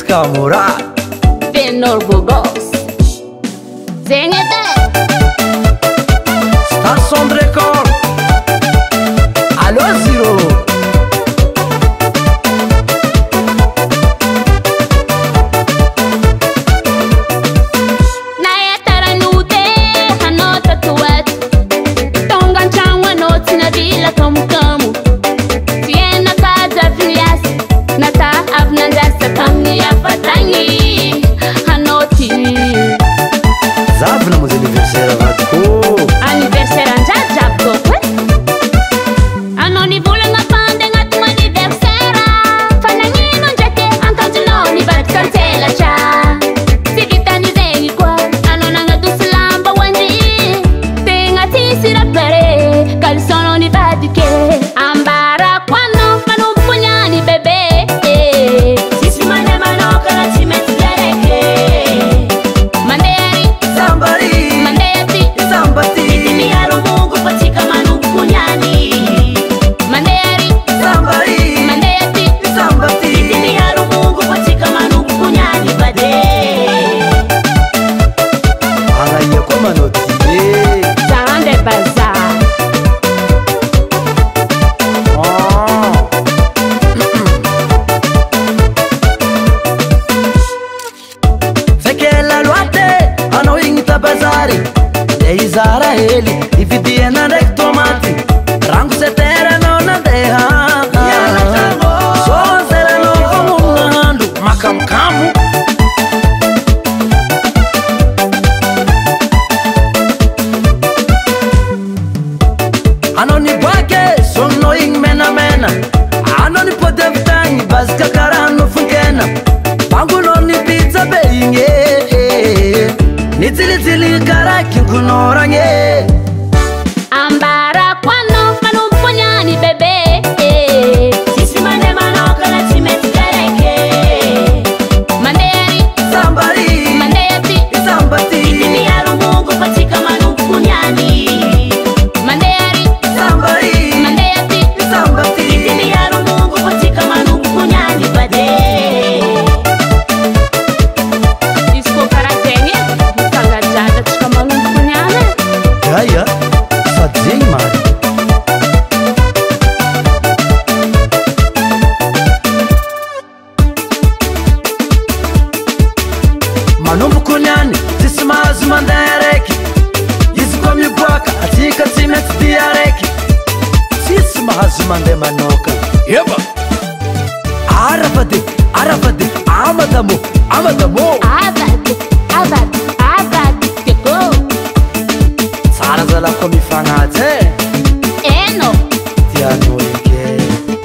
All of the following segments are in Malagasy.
Kamura Tenor Gogos Zengete Station de record Allo Zero Zara ele e vidia na rec tomate rango setera não na terra só zera não comando macam camu anoni bake sono in mena mena anoni podevtani basca carano fungena bangu noni pizza beinge Nitili tili karaki kunoranye Ambara kwano manumponyani bebe Sisi mane manoka la chimeti kareke Manderi Sambari Mandeti Sambati Itini yaro mungu patika manumponyani Manderi Sambari Mandeti Sambati Itini yaro mungu patika manumponyani bade Isko karatenge Jada tsika manumponyana Jaya Sadzing mari Manumponyani Tismazi mandareki Yiziko mibwaka Atika timeti diareki Tismazi mande manoka Yeba Arafade Arafade Amadamo Amadamo Avade Avade Avade Keko Sara zala komi fanate Eno Tiano eke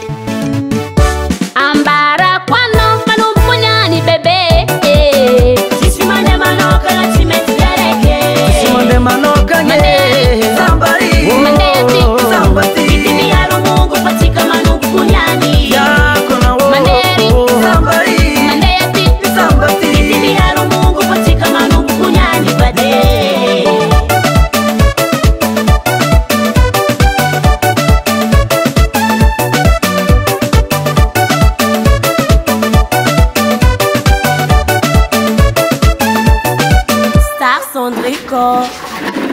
Ambara kwano manumponyani bebe Sisi mane manoka la chimeti gareke Simande manoka nye Sambari Mandeti Sambati Itini yaro mungu patika manumponyani Yako na wo Manderi Sambari Mandeti Sambati Itini yaro mungu patika manumponyani bade Star Sondrico